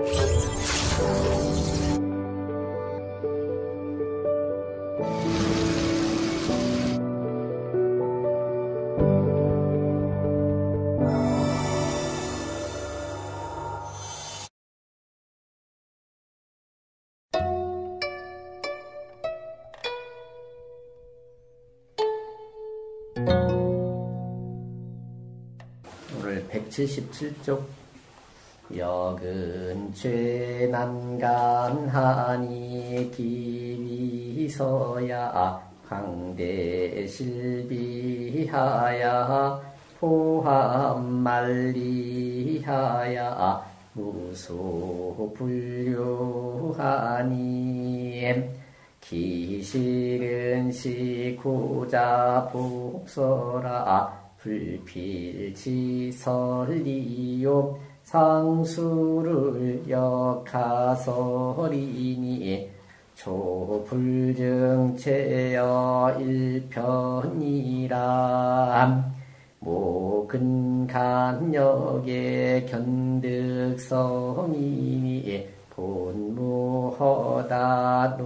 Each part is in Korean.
오늘 177쪽 역은 죄난간하니 기비서야 강대실비하야 포함말리하야 무소불류하니 기실은 시고자 복서라 불필지설리요 상수를 역하설이니 초불증체여 일편이라 모근간역의 견득성이니 본무허다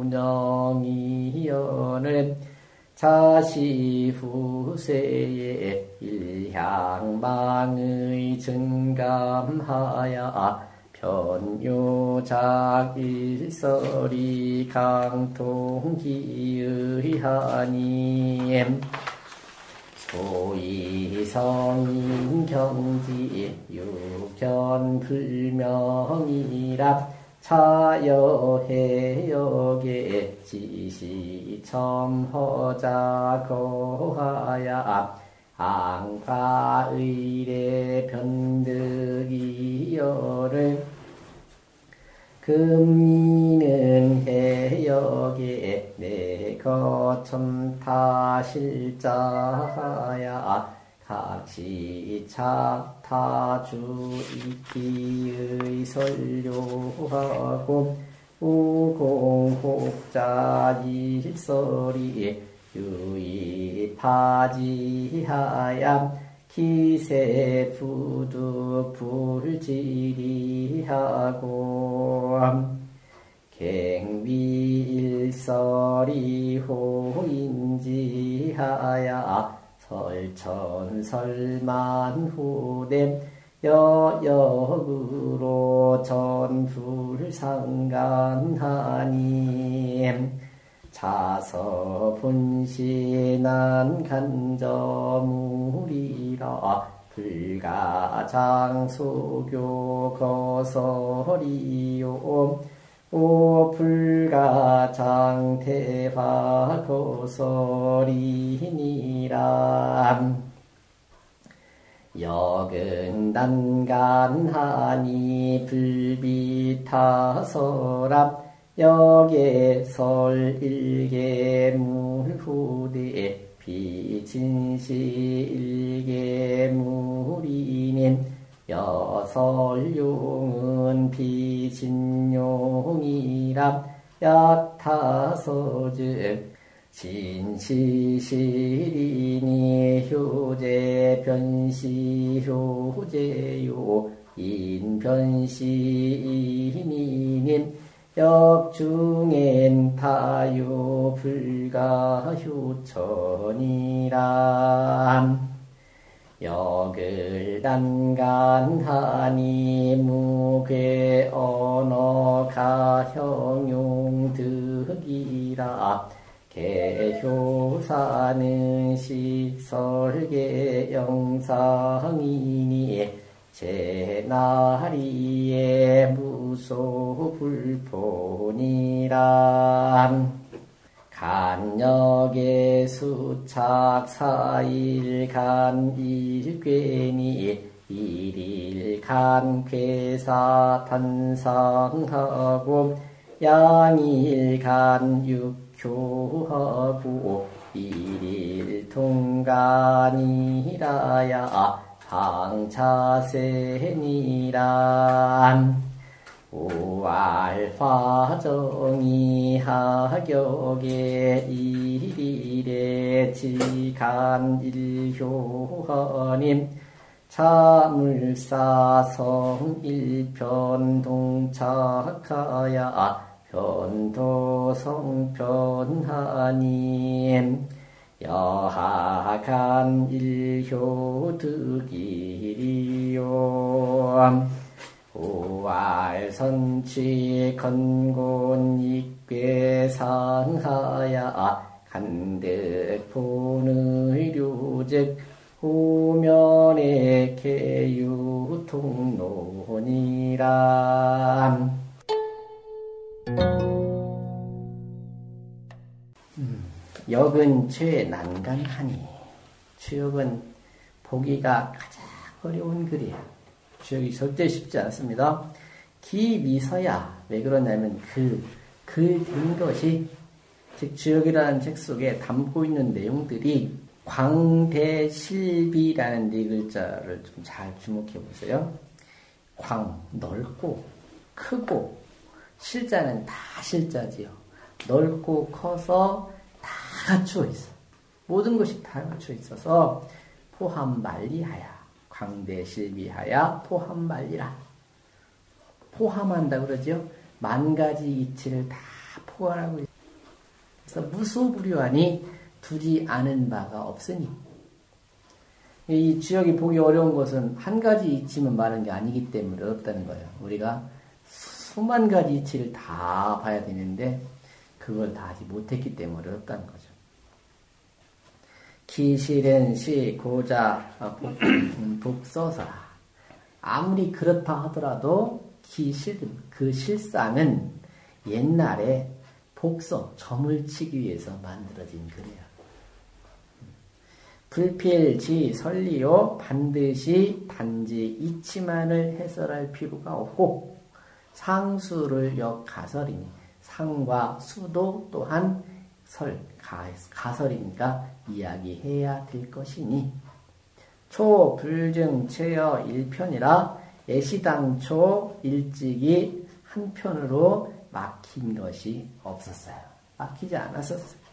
노녕이연을 자시후세에 일향망의 증감하야 변요작일설이 강통기의하니 소이성인경지 육견불명이라 차여해역의 지시첨허자 거하야 앙파의례 변득이여를 금리는 해역에 내거천타실자하야 각시착타주이기의 설료하고 우공혹자일설이 유의파지하야 기세부득불지리하고 갱비일설이 호인지하야 설천설만후댐 여역으로 전불상간하니 자서분신한 간저물이라 불가장소교 거설이요 오불가장태화 거설이니라 역은 난간하니 불비타서랍 역의 설일계물후대 비진시일계물이님 여설용은 비진용이라 약타서즉 진시시리니 효제변시효제요 인변시이니님 역중엔 타요 불가효천이라 역을 난간하니 무괴 언어가형용득이라 개효사는 시설계 영상이니 제나리에 무소불폰이라 간역의 수착 사일간 일괴니 일일간 괴사 탄상하고 양일간 육효하고 일일 통간이라야 방차세니라 오알파정이 하격의 일일의 지간일효하님 자물사성 일편동착하야 변도성편하님 여하간 일효득이리요 오알선취 건곤익괴상하야 간득본의료즉 후면의 개유통론이라. 역은 최난간하니 주역은 보기가 가장 어려운 글이에요. 주역이 절대 쉽지 않습니다. 기미서야 왜 그러냐면 그 글 된 것이 즉 주역이라는 책 속에 담고 있는 내용들이 광대실비라는 네 글자를 좀 잘 주목해 보세요. 광, 넓고 크고 실자는 다 실자지요. 넓고 커서 다 갖추어 있어. 모든 것이 다 갖추어 있어서 포함만리하야. 광대실비하야 포함만리라. 포함한다 그러죠. 만 가지 이치를 다 포괄하고 있어. 그래서 무소불위하니 두지 않은 바가 없으니. 이 주역이 보기 어려운 것은 한 가지 이치만 많은 게 아니기 때문에 어렵다는 거예요. 우리가 수만 가지 이치를 다 봐야 되는데 그걸 다 하지 못했기 때문에 어렵다는 거죠. 기실은 시 고자 북서서라. 아무리 그렇다 하더라도 기실은 그 실상은 옛날에 복서 점을 치기 위해서 만들어진 글이야. 불필지 설리요 반드시 단지 이치만을 해설할 필요가 없고 상수를 역가설이니 상과 수도 또한 가설이니까 이야기해야 될 것이니 초불증 체여 일편이라 예시당초 일찍이 한편으로 막힌 것이 없었어요. 막히지 않았었어요.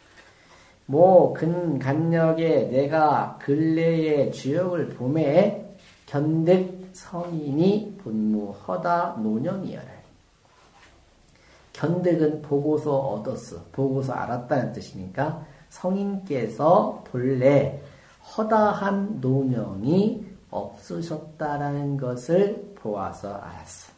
근간역에 내가 근래의 주역을 봄에 견득 성인이 본무허다 노년이여라. 견득은 보고서 얻었어. 보고서 알았다는 뜻이니까 성인께서 본래 허다한 노년이 없으셨다라는 것을 보아서 알았어.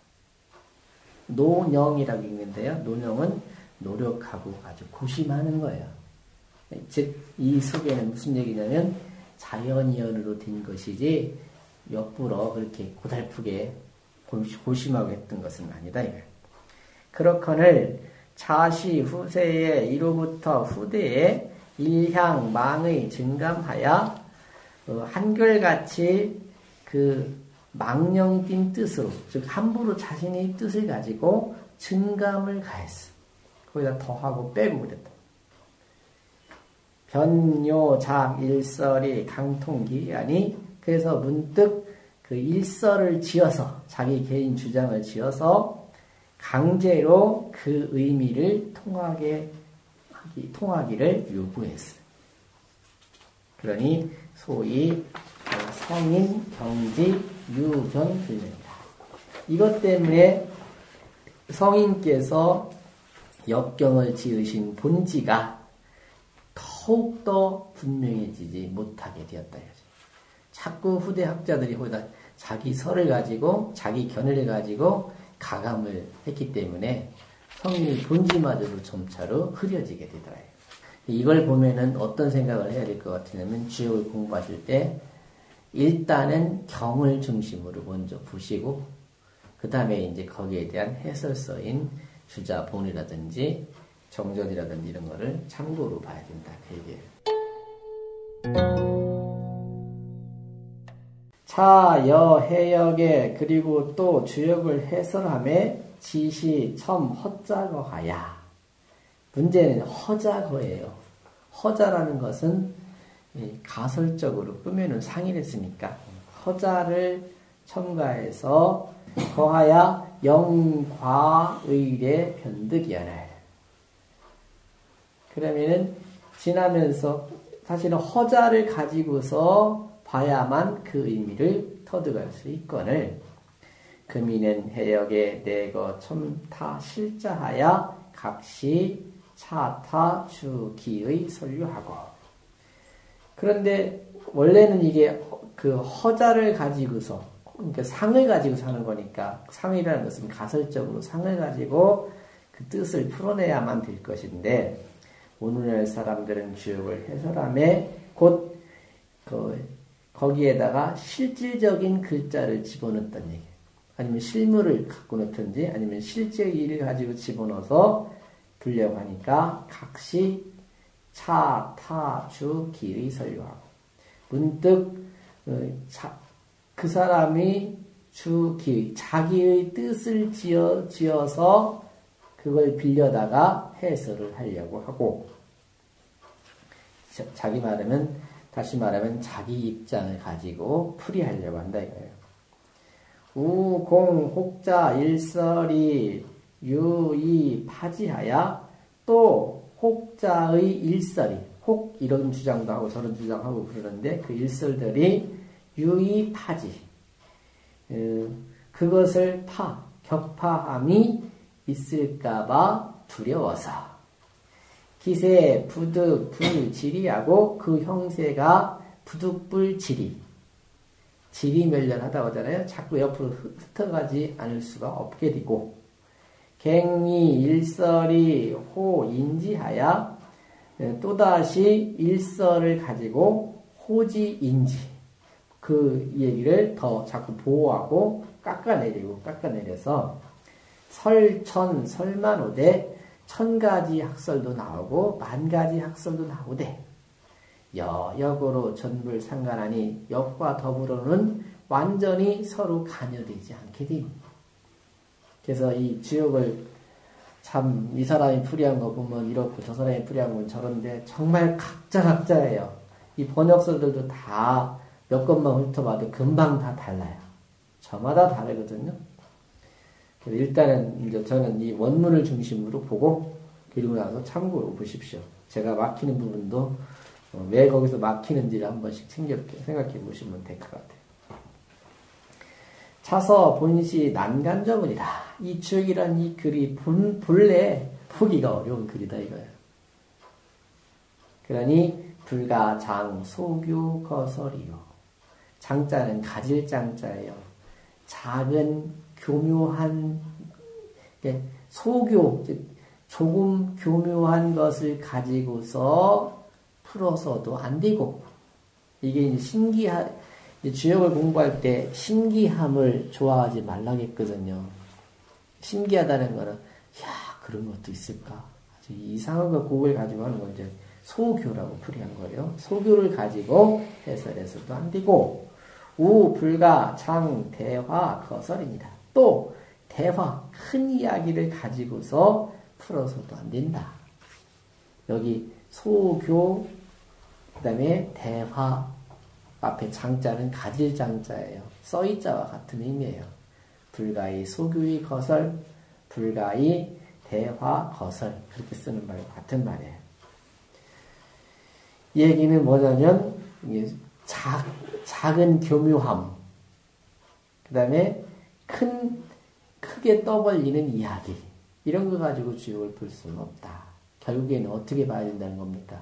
노령이라고 읽는데요. 노령은 노력하고 아주 고심하는 거예요. 즉, 이 속에는 무슨 얘기냐면 자연이연으로 된 것이지 역부러 그렇게 고달프게 고심하고 했던 것은 아니다. 그렇거늘 자시 후세에 이로부터 후대에 일향망의 증감하여 한결같이 그 망령띤 뜻으로 즉 함부로 자신의 뜻을 가지고 증감을 가했어. 거기다 더하고 빼고 그랬다. 변요작 일설이 강통기하니 그래서 문득 그 일설을 지어서 자기 개인 주장을 지어서 강제로 그 의미를 통하기를 요구했어요. 그러니 소위 성인 경지 유견 불명이다. 이것 때문에 성인께서 역경을 지으신 본지가 더욱더 분명해지지 못하게 되었다. 자꾸 후대 학자들이 거기다 자기 설을 가지고 자기 견해를 가지고 가감을 했기 때문에 성인의 본지마저도 점차로 흐려지게 되더라고요. 이걸 보면은 어떤 생각을 해야 될 것 같으냐면 주역을 공부하실 때 일단은 경을 중심으로 먼저 보시고 그 다음에 이제 거기에 대한 해설서인 주자본이라든지 정전이라든지 이런 거를 참고로 봐야 된다. 그 얘기예요. 차여해역에 그리고 또 주역을 해설함에 지시 첨 허자거하야. 문제는 허자거예요. 허자라는 것은 가설적으로 꾸며놓은 상의를 쓰니까 허자를 첨가해서 거하야 영과의례 변득이하라. 그러면은 지나면서 사실은 허자를 가지고서 봐야만 그 의미를 터득할 수 있거늘 금이는 해역에 내거 첨타 실자하야 각시 차타 주기의 설유하고. 그런데 원래는 이게 그 허자를 가지고서, 그러니까 상을 가지고 사는 거니까, 상이라는 것은 가설적으로 상을 가지고 그 뜻을 풀어내야만 될 것인데, 오늘날 사람들은 주역을 해설함에 곧 거기에다가 실질적인 글자를 집어넣었던 얘기, 아니면 실물을 갖고 넣든지 아니면 실제 일을 가지고 집어넣어서 불려고 하니까 각시 차, 타, 주, 기의 설유하고. 문득 그 사람이 주, 기, 자기의 뜻을 지어서 그걸 빌려다가 해설을 하려고 하고, 다시 말하면 자기 입장을 가지고 풀이하려고 한다 이거예요. 우, 공, 혹자, 일설이, 유, 이, 파지하야. 또 혹자의 일설이, 혹 이런 주장도 하고 저런 주장하고 그러는데 그 일설들이 유의 파지, 그것을 격파함이 있을까봐 두려워서 기세, 부득, 불지리하고 그 형세가 부득불지리, 지리멸렬하다고 하잖아요. 자꾸 옆으로 흩어가지 않을 수가 없게 되고, 갱이, 일설이, 호, 인지하야. 또다시 일설을 가지고 호지, 인지, 그 얘기를 더 자꾸 보호하고 깎아내려서 설천, 설만오대, 1000가지 학설도 나오고 10,000가지 학설도 나오되 역으로 전불상관하니 역과 더불어는 완전히 서로 간여되지 않게 됩니다. 그래서 이 주역을 참 이 사람이 풀이한 거 보면 이렇고 저 사람이 풀이한 건 저런데 정말 각자예요. 이 번역서들도 다 몇 권만 훑어봐도 금방 다 달라요. 저마다 다르거든요. 그래서 일단은 이제 저는 이 원문을 중심으로 보고 그리고 나서 참고로 보십시오. 제가 막히는 부분도 왜 거기서 막히는지를 한 번씩 생각해 보시면 될 것 같아요. 차서 본시 난간정을이라. 이 주역이란 이 글이 본래 보기가 어려운 글이다 이거예요. 그러니 불가 장 소교 거설이요. 장자는 가질 장자예요. 작은 교묘한 소교, 즉 조금 교묘한 것을 가지고서 풀어서도 안 되고, 이게 주역을 공부할 때 신기함을 좋아하지 말라겠거든요. 신기하다는 거는, 그런 것도 있을까? 아주 이상한 곡을 가지고 하는 건 이제 소교라고 풀이한 거예요. 소교를 가지고 해설해서도 안 되고, 우, 불가, 장, 대화, 거설입니다. 또, 대화, 큰 이야기를 가지고서 풀어서도 안 된다. 여기 소교, 그 다음에 대화, 앞에 장자는 가질 장자예요. 써이자와 같은 의미예요. 불가의 소교의 거설, 불가의 대화, 거설, 그렇게 쓰는 말과 같은 말이에요. 이 얘기는 뭐냐면 작은 교묘함, 그 다음에 크게 떠벌리는 이야기, 이런 거 가지고 주역을 풀 수는 없다. 결국에는 어떻게 봐야 된다는 겁니까?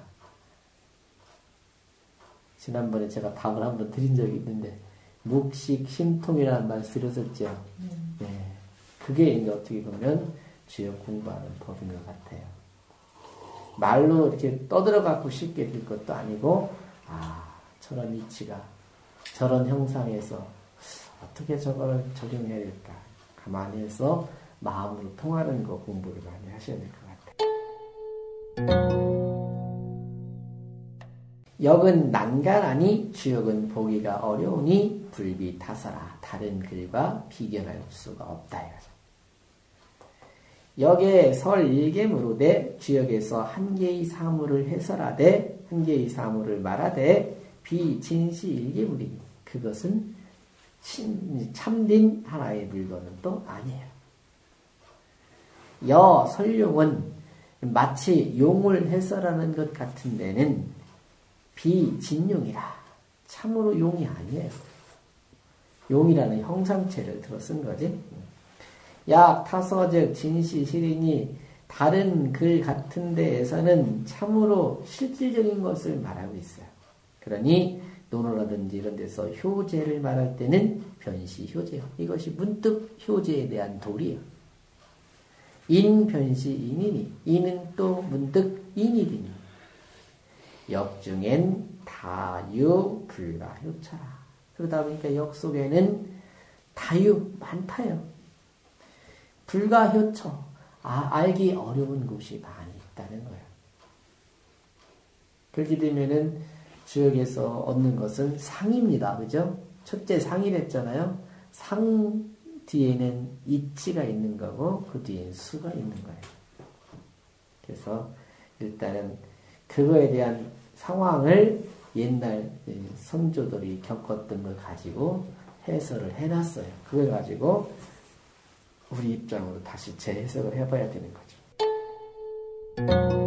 지난번에 제가 답을 한번 드린 적이 있는데, 묵식, 심통이라는 말 들었었죠. 네. 그게 이제 어떻게 보면 주역 공부하는 법인 것 같아요. 말로 이렇게 떠들어갖고 쉽게 될 것도 아니고, 저런 이치가, 저런 형상에서 어떻게 저거를 적용해야 될까? 가만히 해서 마음으로 통하는 거 공부를 많이 하셔야 될 것 같아요. 역은 난간하니 주역은 보기가 어려우니 불비타서라. 다른 글과 비견할 수가 없다. 역에 설 일개무로되 주역에서 한 개의 사물을 해설하되 한 개의 사물을 말하되 비진시 일개무리니 그것은 참된 하나의 물건은 또 아니에요. 설용은 마치 용을 해설하는 것 같은 데는 비진용이라. 참으로 용이 아니에요. 용이라는 형상체를 들어 쓴 거지. 약 타서즉 진시 실이니 다른 글 같은 데에서는 참으로 실질적인 것을 말하고 있어요. 그러니 논어라든지 이런 데서 효제를 말할 때는 변시 효제요. 이것이 문득 효제에 대한 도리예요. 인 변시 인이니 인은 또 문득 인이 되니 역중엔 다유 불가 효차라. 그러다 보니까 역 속에는 다유 많다요. 불가 효처 알기 어려운 곳이 많이 있다는 거예요. 그렇게 되면은 주역에서 얻는 것은 상입니다. 그죠? 첫째 상이랬잖아요. 상 뒤에는 이치가 있는 거고 그 뒤에는 수가 있는 거예요. 그래서 일단은 그거에 대한 상황을 옛날 선조들이 겪었던 걸 가지고 해설을 해놨어요. 그걸 가지고 우리 입장으로 다시 재해석을 해봐야 되는 거죠.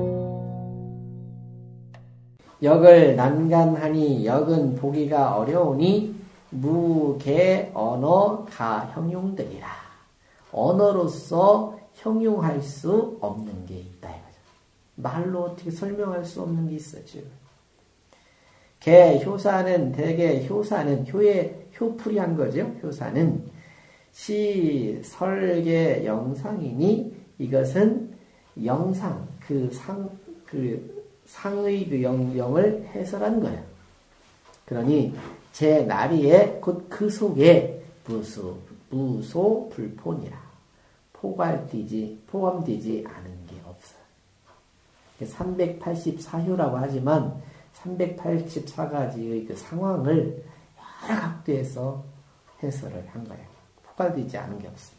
역을 난간하니 역은 보기가 어려우니 무개 언어 가 형용되리라. 언어로서 형용할 수 없는 게 있다 이거죠. 말로 어떻게 설명할 수 없는 게 있어요. 개 효사는 대개 효사는 효풀이한 거죠. 효사는 시 설계 영상이니 이것은 영상 상의 그 영을 해설한 거예요. 그러니 제 나리에 곧 그 속에 무소 불폰이라 포함되지 않은 게 없어요. 384효라고 하지만 384가지의 그 상황을 여러 각도에서 해설을 한 거예요. 포괄되지 않은 게 없어요.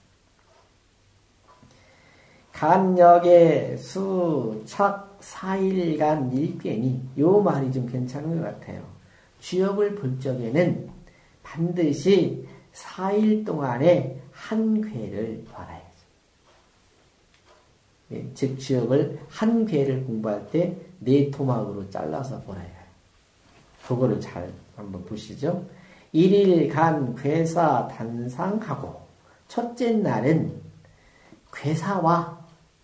간역의 수착 4일간 일변이 요 말이 좀 괜찮은 것 같아요. 주역을 볼 적에는 반드시 4일 동안에 한 괴를 봐야죠. 즉 주역을 한 괴를 공부할 때 4토막으로 잘라서 보아야 해요. 그거를 잘 한번 보시죠. 1일간 괴사 단상하고 첫째 날은 괴사와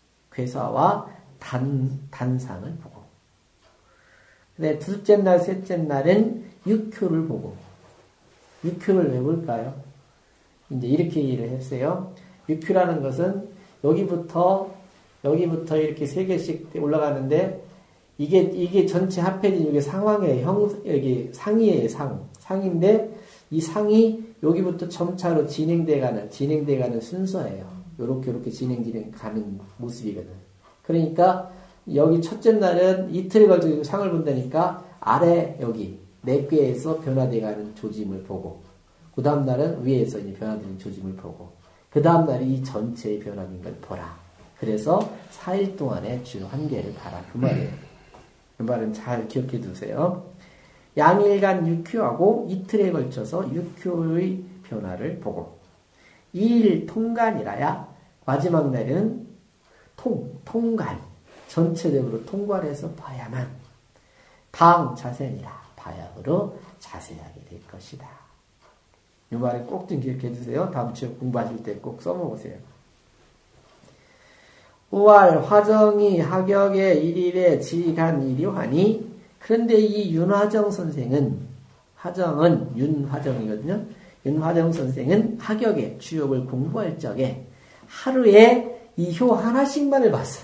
단상을 보고 근데 둘째 날, 셋째 날은 육효를 보고 육효를 왜 볼까요? 이제 이렇게 얘기를 했어요. 육효라는 것은 여기부터 이렇게 3개씩 올라가는데 이게 전체 합해진 이게 상황의 여기 상이에요. 상인데 이 상이 여기부터 점차로 진행돼가는 순서예요. 요렇게 진행가는 모습이거든. 그러니까 여기 첫째 날은 이틀에 걸쳐 상을 본다니까 아래 여기 4개에서 변화돼가는 조짐을 보고 그 다음 날은 위에서 이제 변화되는 조짐을 보고 그 다음 날이 이 전체의 변화된 걸 보라. 그래서 4일 동안에 주 한 개를 봐라. 그 말이에요. 그 말은 잘 기억해 두세요. 양일간 육효하고 이틀에 걸쳐서 육효의 변화를 보고 2일 통간이라야 마지막 날에는 통간 전체적으로 통괄해서 봐야만 당 자세니라 바야흐로 자세하게 될 것이다. 이 말을 꼭 좀 기억해 두세요. 다음 주에 공부하실 때 꼭 써먹으세요. 우알 화정이 하격의 일일에 지간 일요하니 그런데 이 윤화정 선생은 화정은 윤화정이거든요. 윤화정 선생은 하격의 주역을 공부할 적에 하루에 이 효 하나씩만을 봤어요.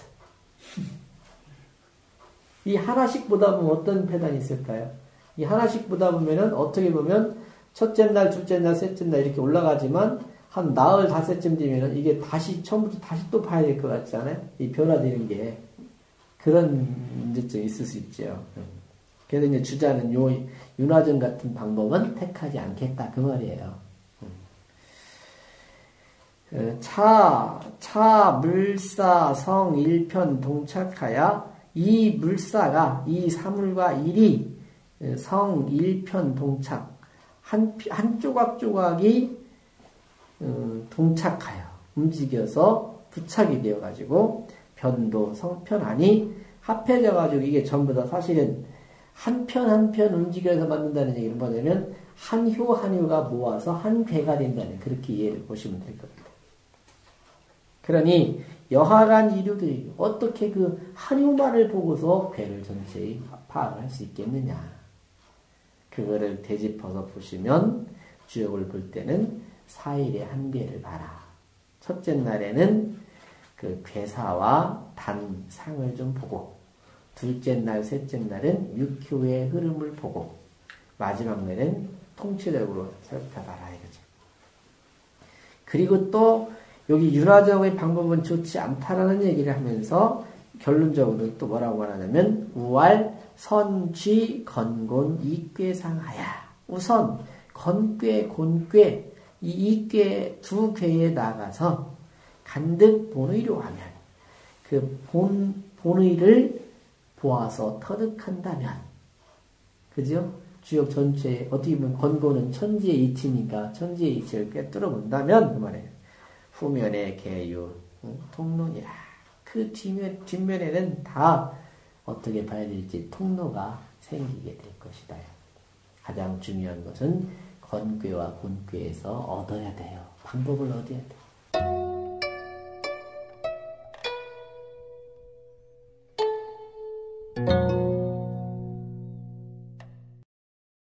이 하나씩 보다 보면 어떤 패단이 있을까요? 이 하나씩 보다 보면은 어떻게 보면 첫째 날, 둘째 날, 셋째 날 이렇게 올라가지만 한 나흘, 닷새쯤 되면은 이게 다시 처음부터 다시 또 봐야 될 것 같지 않아요? 이 변화되는 게 그런 문제점이 있을 수 있죠. 그래서 이제 주자는 요 윤화정 같은 방법은 택하지 않겠다 그 말이에요. 차 물사 성 일편 동착하야 이 물사가 이 사물과 일이 성 일편 동착 한 조각조각이 동착하여 움직여서 부착이 되어가지고 변도 성편하니 합해져가지고 이게 전부 다 사실은 한 편 한 편 움직여서 만든다는 얘기는 뭐냐면 한 효 한 효가 모아서 한 괴가 된다는 그렇게 이해를 보시면 될 겁니다. 그러니 여하간 이류들이 어떻게 그 한 효만을 보고서 괴를 전체의 파악을 할 수 있겠느냐. 그거를 되짚어서 보시면 주역을 볼 때는 4일의 한 괴를 봐라. 첫째 날에는 그 괴사와 단상을 좀 보고 둘째 날, 셋째 날은 육효의 흐름을 보고 마지막 날은 통치적으로 살펴봐라 이거죠. 그리고 또 여기 윤화정의 방법은 좋지 않다라는 얘기를 하면서 결론적으로 또 뭐라고 말하냐면 우활, 선쥐, 건곤, 이괴상하야. 우선 건괴, 곤괴 이 이괴 두 괴에 나가서 간득 본의로 하면 그 본의를 보아서 터득한다면 그죠? 주역 전체에 어떻게 보면 건고는 천지의 이치니까 천지의 이치를 꿰뚫어 본다면 그 말이에요. 후면의 개유, 통론이라 그 뒷면에는 다 어떻게 봐야 될지 통로가 생기게 될 것이다. 가장 중요한 것은 건괴와 곤괴에서 얻어야 돼요. 방법을 얻어야 돼요.